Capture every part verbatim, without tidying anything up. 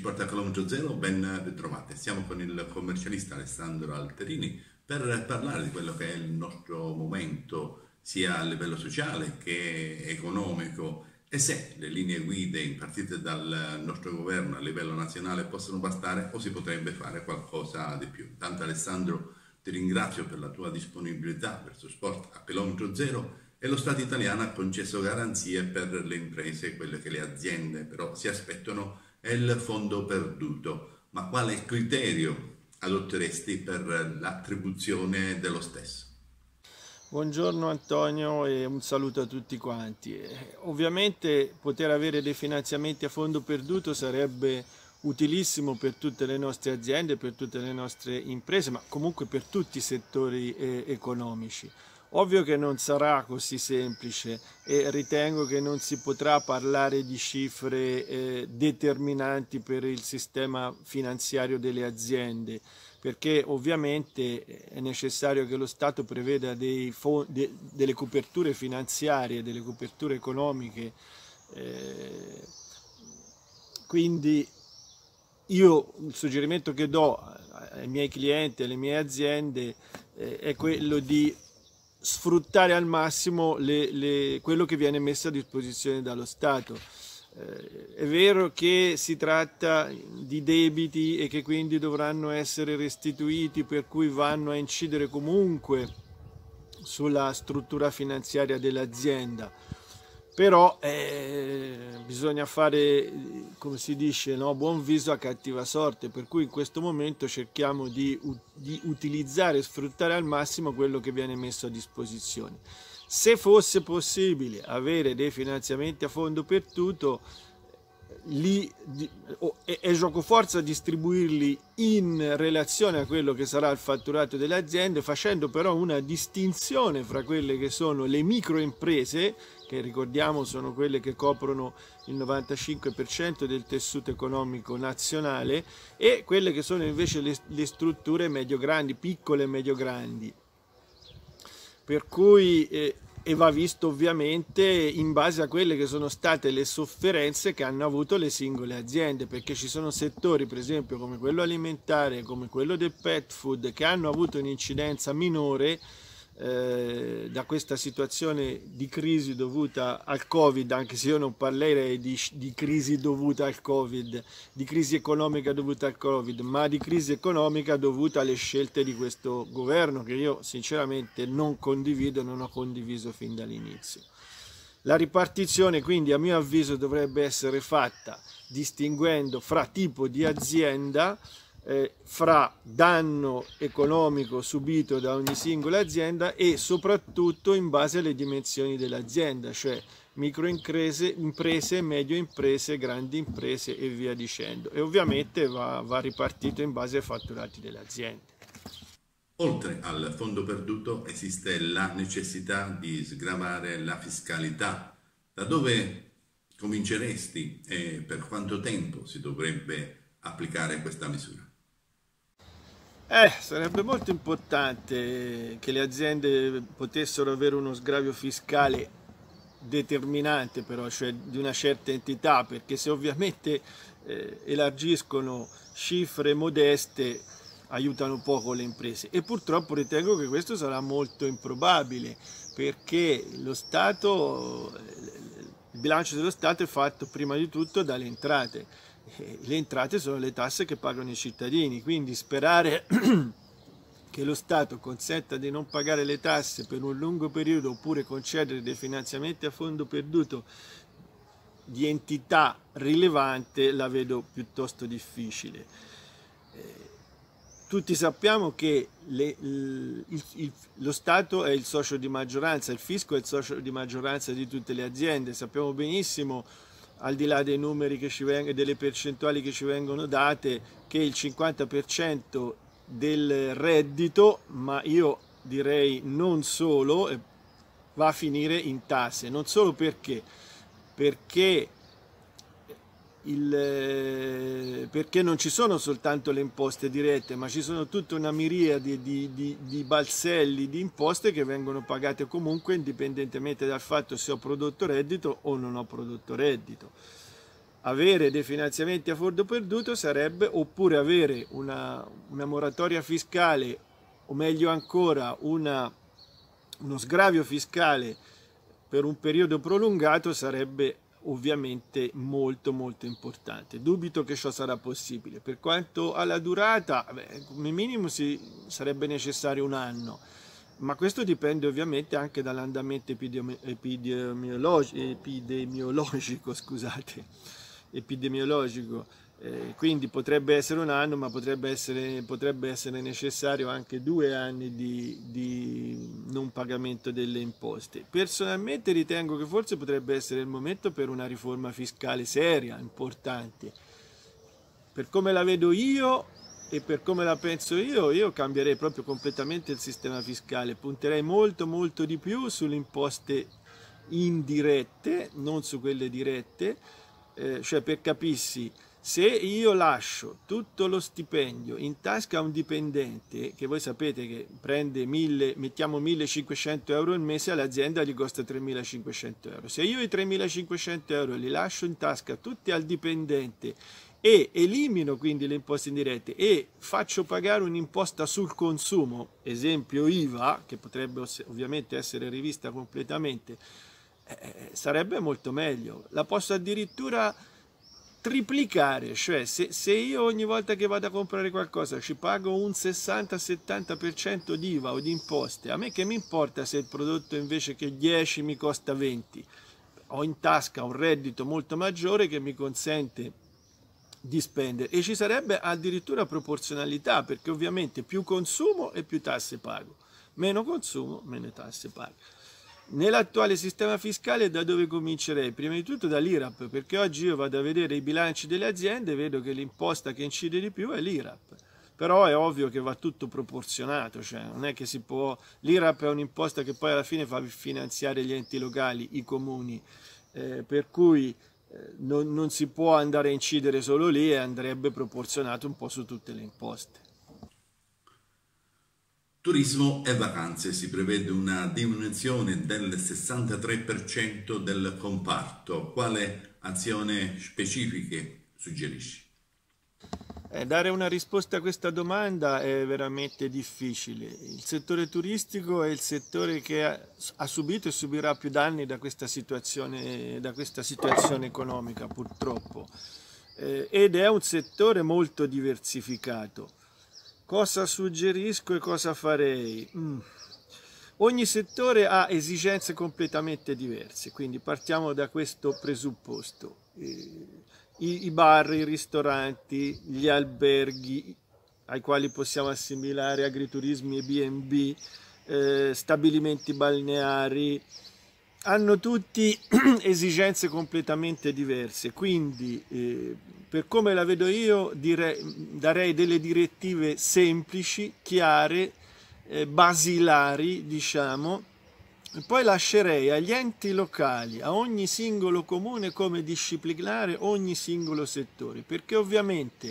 Sport a chilometro zero, ben ritrovate. Siamo con il commercialista Alessandro Alterini per parlare di quello che è il nostro momento sia a livello sociale che economico e se le linee guida impartite dal nostro governo a livello nazionale possono bastare o si potrebbe fare qualcosa di più. Tanto Alessandro, ti ringrazio per la tua disponibilità verso Sport a chilometro zero. E lo Stato italiano ha concesso garanzie per le imprese, quelle che le aziende però si aspettano è il fondo perduto. Ma quale criterio adotteresti per l'attribuzione dello stesso? Buongiorno Antonio e un saluto a tutti quanti. Eh, Ovviamente poter avere dei finanziamenti a fondo perduto sarebbe utilissimo per tutte le nostre aziende, per tutte le nostre imprese, ma comunque per tutti i settori eh, economici. Ovvio che non sarà così semplice e ritengo che non si potrà parlare di cifre eh, determinanti per il sistema finanziario delle aziende, perché ovviamente è necessario che lo Stato preveda dei de, delle coperture finanziarie, delle coperture economiche. Eh, quindi io il suggerimento che do ai miei clienti, alle mie aziende, eh, è quello di sfruttare al massimo le, le, quello che viene messo a disposizione dallo Stato. Eh, è vero che si tratta di debiti e che quindi dovranno essere restituiti, per cui vanno a incidere comunque sulla struttura finanziaria dell'azienda, però eh, bisogna fare, come si dice, no? Buon viso a cattiva sorte, per cui in questo momento cerchiamo di, di utilizzare e sfruttare al massimo quello che viene messo a disposizione. Se fosse possibile avere dei finanziamenti a fondo perduto, Li, è, è gioco forza distribuirli in relazione a quello che sarà il fatturato delle aziende, facendo però una distinzione fra quelle che sono le microimprese, che ricordiamo sono quelle che coprono il novantacinque per cento del tessuto economico nazionale, e quelle che sono invece le, le strutture medio-grandi, piccole e medio-grandi. Per cui eh, e va visto ovviamente in base a quelle che sono state le sofferenze che hanno avuto le singole aziende, perché ci sono settori, per esempio come quello alimentare, come quello del pet food, che hanno avuto un'incidenza minore eh, da questa situazione di crisi dovuta al Covid, anche se io non parlerei di, di crisi dovuta al Covid, di crisi economica dovuta al Covid, ma di crisi economica dovuta alle scelte di questo governo, che io sinceramente non condivido, non ho condiviso fin dall'inizio. La ripartizione quindi a mio avviso dovrebbe essere fatta distinguendo fra tipo di azienda, Eh, fra danno economico subito da ogni singola azienda e soprattutto in base alle dimensioni dell'azienda, cioè microimprese, imprese, medio imprese, grandi imprese e via dicendo. E ovviamente va, va ripartito in base ai fatturati delle aziende. Oltre al fondo perduto esiste la necessità di sgravare la fiscalità. Da dove cominceresti e per quanto tempo si dovrebbe applicare questa misura? Eh, sarebbe molto importante che le aziende potessero avere uno sgravio fiscale determinante, però, cioè di una certa entità, perché se ovviamente eh, elargiscono cifre modeste aiutano poco le imprese, e purtroppo ritengo che questo sarà molto improbabile, perché lo Stato, il bilancio dello Stato è fatto prima di tutto dalle entrate. Le entrate sono le tasse che pagano i cittadini, quindi sperare che lo Stato consenta di non pagare le tasse per un lungo periodo oppure concedere dei finanziamenti a fondo perduto di entità rilevante la vedo piuttosto difficile. Tutti sappiamo che le, il, il, lo Stato è il socio di maggioranza, il fisco è il socio di maggioranza di tutte le aziende, sappiamo benissimo, al di là dei numeri che ci vengono, delle percentuali che ci vengono date, che il cinquanta per cento del reddito, ma io direi non solo, va a finire in tasse. Non solo perché, perché, il, perché non ci sono soltanto le imposte dirette, ma ci sono tutta una miriade di, di, di balzelli, di imposte che vengono pagate comunque indipendentemente dal fatto se ho prodotto reddito o non ho prodotto reddito. avere dei finanziamenti a fondo perduto sarebbe, oppure avere una, una moratoria fiscale, o meglio ancora una, uno sgravio fiscale per un periodo prolungato, sarebbe ovviamente molto molto importante. Dubito che ciò sarà possibile. Per quanto alla durata, beh, come minimo si, sarebbe necessario un anno, ma questo dipende ovviamente anche dall'andamento epidemi epidemiologico, epidemiologico, scusate, epidemiologico. Eh, quindi potrebbe essere un anno, ma potrebbe essere, potrebbe essere necessario anche due anni di, di non pagamento delle imposte. Personalmente ritengo che forse potrebbe essere il momento per una riforma fiscale seria, importante. Per come la vedo io e per come la penso io, io cambierei proprio completamente il sistema fiscale, punterei molto molto di più sulle imposte indirette, non su quelle dirette, eh, cioè per capirsi, se io lascio tutto lo stipendio in tasca a un dipendente, che voi sapete che prende mille, mettiamo millecinquecento euro al mese, all'azienda gli costa tremilacinquecento euro. Se io i tremilacinquecento euro li lascio in tasca tutti al dipendente e elimino quindi le imposte indirette e faccio pagare un'imposta sul consumo, esempio I V A, che potrebbe ovviamente essere rivista completamente, eh, sarebbe molto meglio. La posso addirittura triplicare, cioè se, se io ogni volta che vado a comprare qualcosa ci pago un sessanta settanta per cento di I V A o di imposte, a me che mi importa se il prodotto invece che dieci mi costa venti? Ho in tasca un reddito molto maggiore che mi consente di spendere, e ci sarebbe addirittura proporzionalità, perché ovviamente più consumo e più tasse pago, meno consumo, meno tasse pago. Nell'attuale sistema fiscale da dove comincerei? Prima di tutto dall'I R A P, perché oggi io vado a vedere i bilanci delle aziende e vedo che l'imposta che incide di più è l'I R A P. Però è ovvio che va tutto proporzionato, cioè non è che si può... L'I R A P è un'imposta che poi alla fine fa finanziare gli enti locali, i comuni, eh, per cui eh, non, non si può andare a incidere solo lì, e andrebbe proporzionato un po' su tutte le imposte. Turismo e vacanze, si prevede una diminuzione del sessantatré per cento del comparto. Quale azione specifiche suggerisci? Eh, dare una risposta a questa domanda è veramente difficile. Il settore turistico è il settore che ha, ha subito e subirà più danni da questa situazione, da questa situazione economica, purtroppo, eh, ed è un settore molto diversificato. Cosa suggerisco e cosa farei? Mm. Ogni settore ha esigenze completamente diverse, quindi partiamo da questo presupposto. I, i bar, i ristoranti, gli alberghi, ai quali possiamo assimilare agriturismi e B and B, eh, stabilimenti balneari, hanno tutti esigenze completamente diverse, quindi eh, per come la vedo io direi, darei delle direttive semplici, chiare, eh, basilari, diciamo, e poi lascerei agli enti locali, a ogni singolo comune, come disciplinare ogni singolo settore, perché ovviamente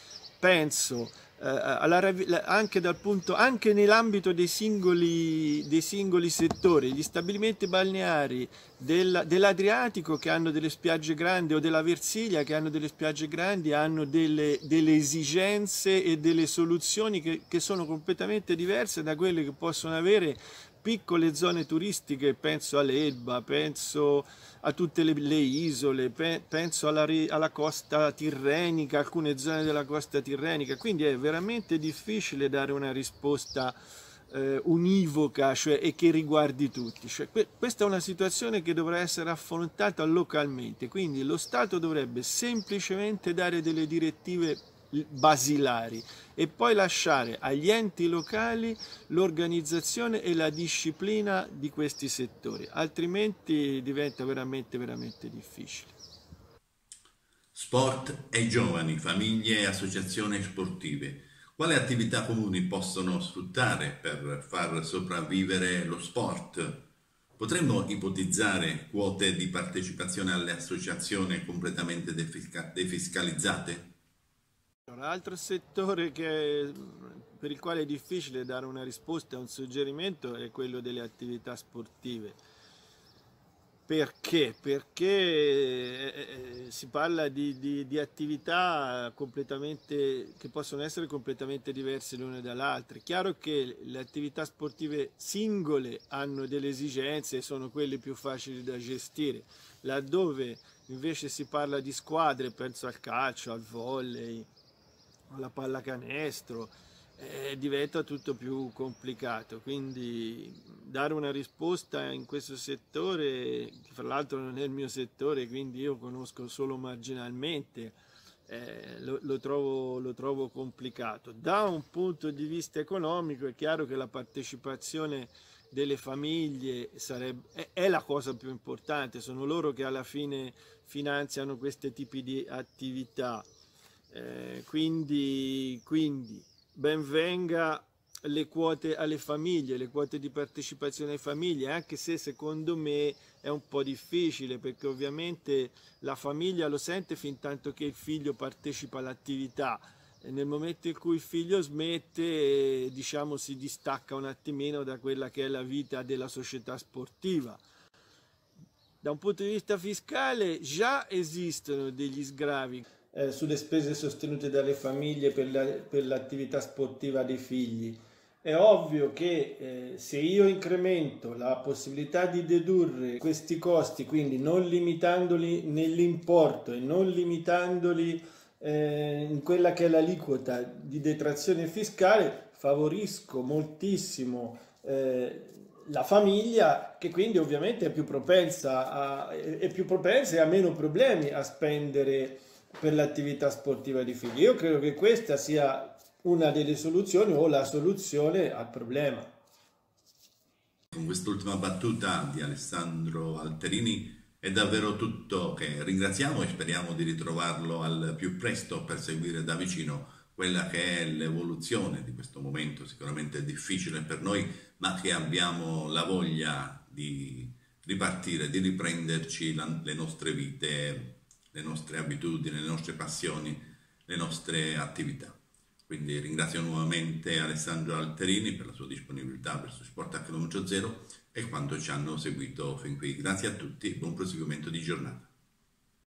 penso eh, alla, anche, dal punto, anche nell'ambito dei singoli, dei singoli settori, gli stabilimenti balneari del, dell'Adriatico che hanno delle spiagge grandi, o della Versilia che hanno delle spiagge grandi, hanno delle, delle esigenze e delle soluzioni che, che sono completamente diverse da quelle che possono avere piccole zone turistiche. Penso all'Elba, penso a tutte le, le isole, pe, penso alla, alla costa tirrenica, alcune zone della costa tirrenica, quindi è veramente difficile dare una risposta eh, univoca, cioè, e che riguardi tutti. Cioè, que, questa è una situazione che dovrà essere affrontata localmente, quindi lo Stato dovrebbe semplicemente dare delle direttive basilari e poi lasciare agli enti locali l'organizzazione e la disciplina di questi settori, altrimenti diventa veramente veramente difficile. Sport e giovani, famiglie e associazioni sportive. Quali attività comuni possono sfruttare per far sopravvivere lo sport? Potremmo ipotizzare quote di partecipazione alle associazioni completamente defiscalizzate? Un altro settore che, per il quale è difficile dare una risposta, un suggerimento, è quello delle attività sportive. Perché? Perché si parla di, di, di attività completamente, che possono essere completamente diverse le une dall'altra. È chiaro che le attività sportive singole hanno delle esigenze e sono quelle più facili da gestire, laddove invece si parla di squadre, penso al calcio, al volley, alla pallacanestro, eh, diventa tutto più complicato. Quindi dare una risposta in questo settore, che fra l'altro non è il mio settore, quindi io conosco solo marginalmente, eh, lo, lo, trovo, lo trovo complicato. Da un punto di vista economico è chiaro che la partecipazione delle famiglie sarebbe, è, è la cosa più importante, sono loro che alla fine finanziano questi tipi di attività. Eh, quindi, quindi ben venga le quote alle famiglie, le quote di partecipazione alle famiglie, anche se secondo me è un po' difficile, perché ovviamente la famiglia lo sente fin tanto che il figlio partecipa all'attività, e nel momento in cui il figlio smette, diciamo, si distacca un attimino da quella che è la vita della società sportiva. Da un punto di vista fiscale già esistono degli sgravi eh, sulle spese sostenute dalle famiglie per, la, per l'attività sportiva dei figli. È ovvio che eh, se io incremento la possibilità di dedurre questi costi, quindi non limitandoli nell'importo e non limitandoli eh, in quella che è l'aliquota di detrazione fiscale, favorisco moltissimo eh, la famiglia, che quindi ovviamente è più propensa a, è più propensa e ha meno problemi a spendere per l'attività sportiva di figli. Io credo che questa sia una delle soluzioni o la soluzione al problema. Con quest'ultima battuta di Alessandro Alterini è davvero tutto, che ringraziamo e speriamo di ritrovarlo al più presto per seguire da vicino quella che è l'evoluzione di questo momento sicuramente difficile per noi, ma che abbiamo la voglia di ripartire, di riprenderci la, le nostre vite, le nostre abitudini, le nostre passioni, le nostre attività. Quindi ringrazio nuovamente Alessandro Alterini per la sua disponibilità verso Sport a chilometro zero e quanto ci hanno seguito fin qui. Grazie a tutti e buon proseguimento di giornata.